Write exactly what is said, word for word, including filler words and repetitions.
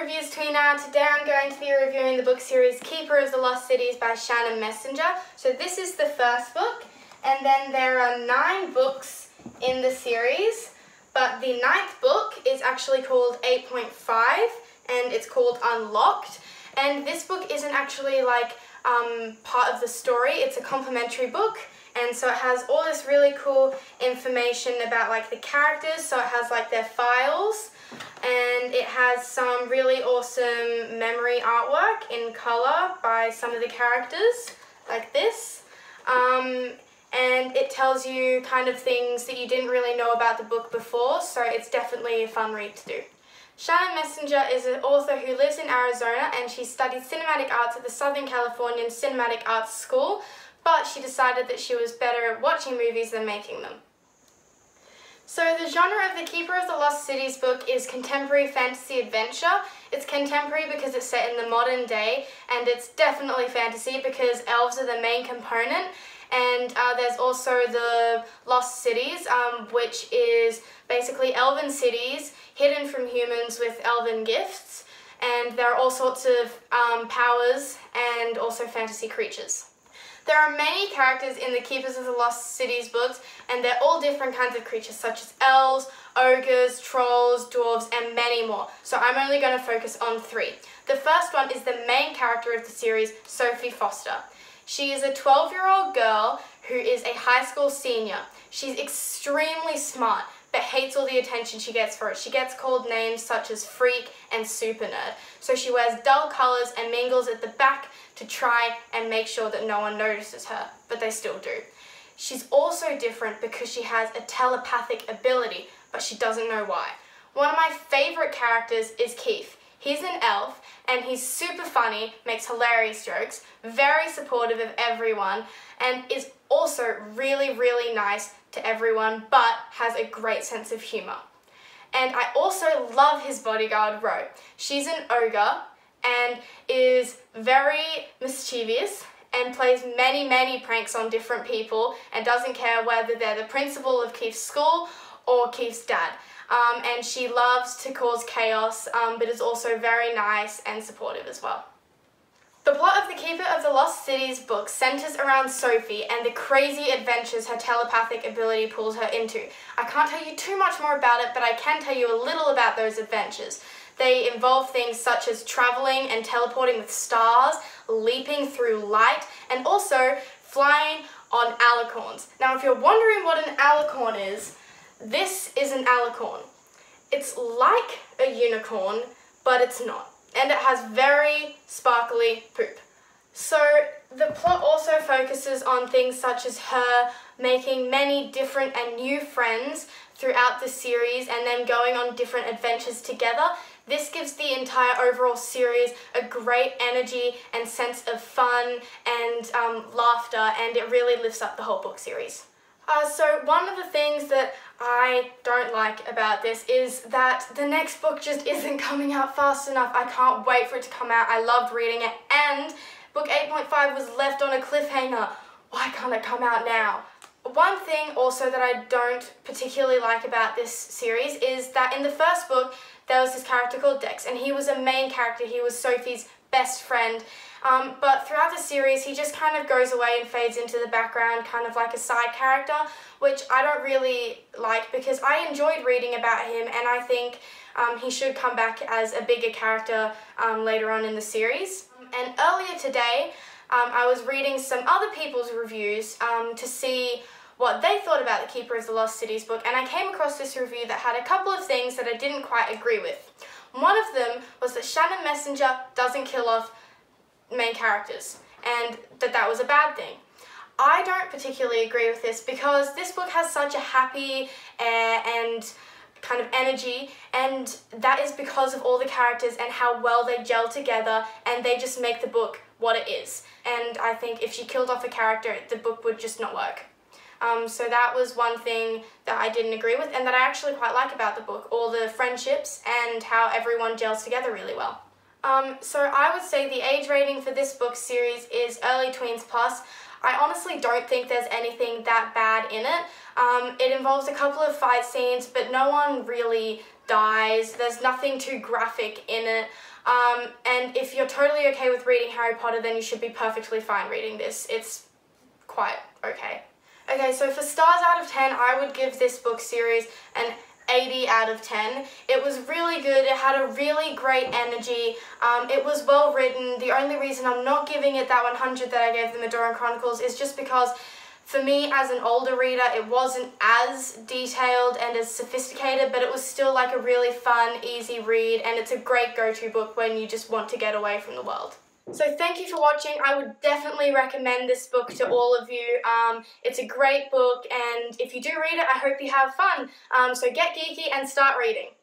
reviews Tweena. Today I'm going to be reviewing the book series Keeper of the Lost Cities by Shannon Messenger. So this is the first book, and then there are nine books in the series, but the ninth book is actually called eight point five, and it's called Unlocked. And this book isn't actually like um, part of the story, it's a complementary book. And so it has all this really cool information about like the characters, so it has like their files, and it has some really awesome memory artwork in colour by some of the characters, like this. Um, and it tells you kind of things that you didn't really know about the book before, so it's definitely a fun read to do. Shannon Messenger is an author who lives in Arizona, and she studied cinematic arts at the Southern Californian Cinematic Arts School, but she decided that she was better at watching movies than making them. So the genre of the Keeper of the Lost Cities book is contemporary fantasy adventure. It's contemporary because it's set in the modern day, and it's definitely fantasy because elves are the main component. And uh, there's also the Lost Cities, um, which is basically elven cities hidden from humans with elven gifts. And there are all sorts of um, powers and also fantasy creatures. There are many characters in the Keepers of the Lost Cities books, and they're all different kinds of creatures such as elves, ogres, trolls, dwarves, and many more. So I'm only going to focus on three. The first one is the main character of the series, Sophie Foster. She is a twelve-year-old girl who is a high school senior. She's extremely smart, but hates all the attention she gets for it. She gets called names such as freak and super nerd. So she wears dull colours and mingles at the back to try and make sure that no one notices her, but they still do. She's also different because she has a telepathic ability, but she doesn't know why. One of my favourite characters is Keith. He's an elf, and he's super funny, makes hilarious jokes, very supportive of everyone, and is also really, really nice to everyone, but has a great sense of humour. And I also love his bodyguard, Ro. She's an ogre and is very mischievous and plays many, many pranks on different people and doesn't care whether they're the principal of Keith's school or Keith's dad. Um, and she loves to cause chaos, um, but is also very nice and supportive as well. The plot of the Keeper of the Lost Cities book centres around Sophie and the crazy adventures her telepathic ability pulls her into. I can't tell you too much more about it, but I can tell you a little about those adventures. They involve things such as travelling and teleporting with stars, leaping through light, and also flying on alicorns. Now, if you're wondering what an alicorn is, this is an alicorn. It's like a unicorn, but it's not. And it has very sparkly poop. So the plot also focuses on things such as her making many different and new friends throughout the series and then going on different adventures together. This gives the entire overall series a great energy and sense of fun and um, laughter, and it really lifts up the whole book series. Uh, so one of the things that I don't like about this is that the next book just isn't coming out fast enough. I can't wait for it to come out. I loved reading it, and book eight point five was left on a cliffhanger. Why can't it come out now? One thing also that I don't particularly like about this series is that in the first book there was this character called Dex, and he was a main character. He was Sophie's best friend. Um, but throughout the series, he just kind of goes away and fades into the background, kind of like a side character, which I don't really like because I enjoyed reading about him, and I think um, he should come back as a bigger character um, later on in the series. And earlier today, um, I was reading some other people's reviews um, to see what they thought about the Keeper of the Lost Cities book, and I came across this review that had a couple of things that I didn't quite agree with. One of them was that Shannon Messenger doesn't kill off main characters, and that that was a bad thing. I don't particularly agree with this because this book has such a happy air and kind of energy, and that is because of all the characters and how well they gel together, and they just make the book what it is. And I think if she killed off a character, the book would just not work. Um, so that was one thing that I didn't agree with, and that I actually quite like about the book, all the friendships and how everyone gels together really well. Um, so I would say the age rating for this book series is early tweens plus. I honestly don't think there's anything that bad in it. Um, it involves a couple of fight scenes, but no one really dies. There's nothing too graphic in it. Um, and if you're totally okay with reading Harry Potter, then you should be perfectly fine reading this. It's quite okay. Okay, so for stars out of ten, I would give this book series an eighty out of ten. It was really good. It had a really great energy. Um, it was well written. The only reason I'm not giving it that one hundred that I gave the Madoran Chronicles is just because for me as an older reader, it wasn't as detailed and as sophisticated, but it was still like a really fun, easy read, and it's a great go-to book when you just want to get away from the world. So thank you for watching. I would definitely recommend this book to all of you. Um, it's a great book, and if you do read it, I hope you have fun. Um, so get geeky and start reading.